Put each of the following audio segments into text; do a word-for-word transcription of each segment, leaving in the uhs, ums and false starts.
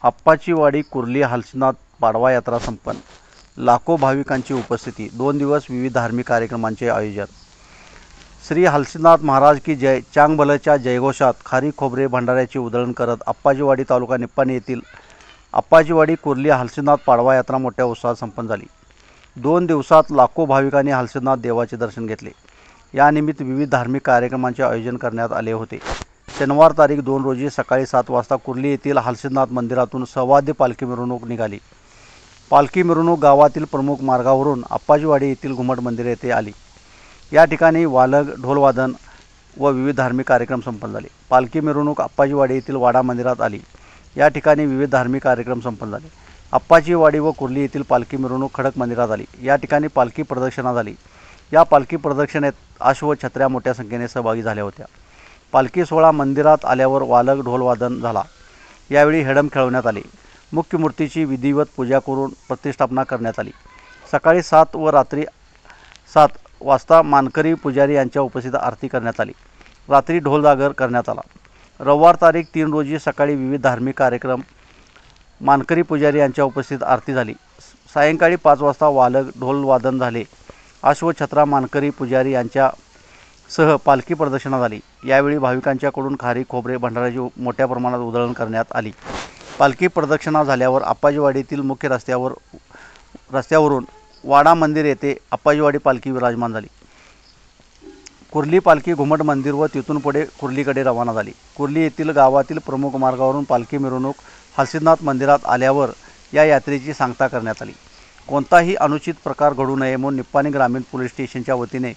आप्पाचीवाडी कुर्ली हालसिनाथ पाडवा यात्रा संपन्न. लाखो भाविकांची उपस्थिती. दोन दिवस विविध धार्मिक कार्यक्रमांचे आयोजन. श्री हालसिनाथ महाराज की जय. चांगभलच्या जयघोषात खारी खोबरे भंडाऱ्याचे उधळण करत आप्पाचीवाडी तालुका निप्पाणी येथील आप्पाचीवाडी कुर्ली हालसिनाथ पाडवा यात्रा मोठ्या उत्साहात संपन्न झाली. दोन दिवसात लाखो भाविकांनी हालसिनाथ देवाचे दर्शन घेतले. यानिमित्त विविध धार्मिक कार्यक्रमांचे आयोजन करण्यात आले होते. शनिवार तारीख दोन रोजी सकाळी सात वाजता कुर्ली येथील हालसिनाथ मंदिरातून सवाद्य पालखी मिरवणूक निघाली. पालखी मिरवणूक गावातील प्रमुख मार्गावरून आप्पाचीवाडी येथील घुमट मंदिर येथे आली. या ठिकाणी वालग, ढोलवादन व विविध धार्मिक कार्यक्रम संपन्न झाले. पालखी मिरवणूक आप्पाचीवाडी येथील वाडा मंदिरात आली. या ठिकाणी विविध धार्मिक कार्यक्रम संपन्न झाले. आप्पाचीवाडी व कुर्ली येथील पालखी मिरवणूक खडक मंदिरात आली. या ठिकाणी पालखी प्रदक्षिणा झाली. या पालखी प्रदक्षिणेत अश्व छत्र्या मोठ्या संख्येने सहभागी झाल्या होत्या. पालखी सोहळा मंदिरात आल्यावर वालग, ढोलवादन झाला. यावेळी हेडम खेळवण्यात आले. मुख्य मूर्तीची विधिवत पूजा करून प्रतिष्ठापना करण्यात आली. सकाळी सात व रात्री सात वाजता मानकरी पुजारी यांच्या उपस्थितीत आरती करण्यात आली. रात्री ढोलजागर करण्यात आला. रविवार तारीख तीन रोजी सकाळी विविध धार्मिक कार्यक्रम, मानकरी पुजारी यांच्या उपस्थितीत आरती झाली. सायंकाळी पाच वाजता वालग, ढोलवादन झाले. अश्वछत्रा, मानकरी पुजारी यांच्या सह पालखी प्रदक्षिणा झाली. यावेळी भाविकांच्याकडून खारी खोबरे भंडाऱ्याची मोठ्या प्रमाणात उधळण करण्यात आली. पालखी प्रदक्षिणा झाल्यावर आप्पाचीवाडीतील मुख्य रस्त्यावर रस्त्यावरून वाडा मंदिर येथे आप्पाचीवाडी पालखी विराजमान झाली. कुर्ली पालखी घुमट मंदिर व तिथून पुढे कुर्लीकडे रवाना झाली. कुर्ली येथील गावातील प्रमुख मार्गावरून पालखी मिरवणूक हालसिनाथ मंदिरात आल्यावर या यात्रेची सांगता करण्यात आली. कोणताही अनुचित प्रकार घडू नये म्हणून निप्पाणी ग्रामीण पोलीस स्टेशनच्या वतीने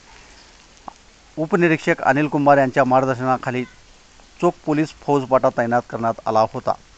उपनिरीक्षक अनिल कुमार यांच्या मार्गदर्शनाखाली चोख पोलीस फौजफाटा तैनात करण्यात आला होता.